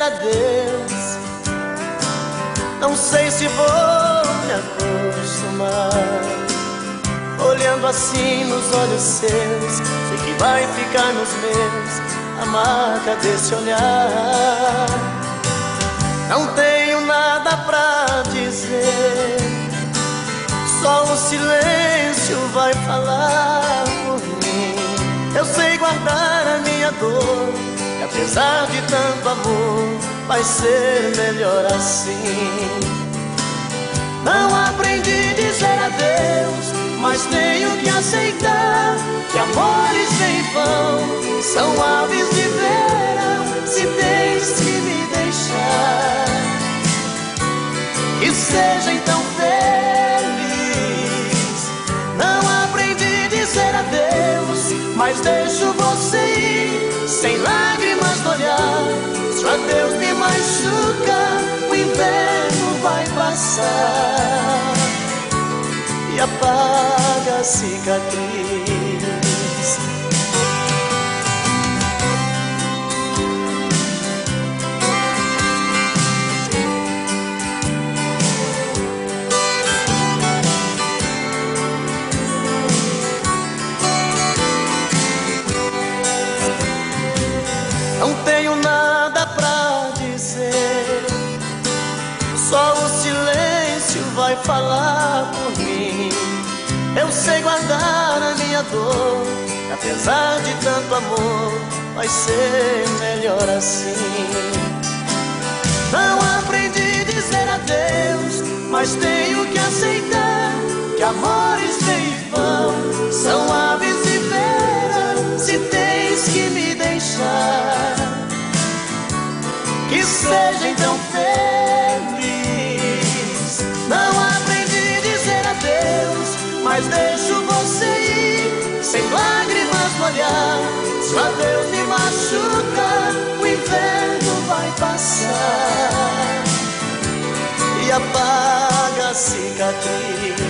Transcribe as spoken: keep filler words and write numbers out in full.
adeus. Não sei se vou me acostumar. Olhando assim nos olhos seus, sei que vai ficar nos meus a marca desse olhar. Não tenho nada pra dizer, só o silêncio vai falar por mim. Eu sei guardar a minha dor, e apesar de tanto amor, vai ser melhor assim. Não aprendi a dizer adeus, mas tenho que aceitar que amores sem vão são aves de verão. Se tens que me deixar, que seja então feliz. Não aprendi a dizer adeus, mas deixo você ir sem lágrimas no olhar. Se o adeus me machuca, o inverno vai passar e apaga a cicatriz. Não tenho nada pra dizer, só o silêncio vai falar por mim. Eu sei guardar a minha dor, e apesar de tanto amor, vai ser melhor assim. Não aprendi a dizer adeus, mas tenho que aceitar que amores vêm e vão são aves de verão. Se tens que me deixar, que seja então feliz. Não aprendi a dizer adeus, mas deixo você ir sem lágrimas no olhar. Se o adeus me machuca, o inverno vai passar e apaga a cicatriz.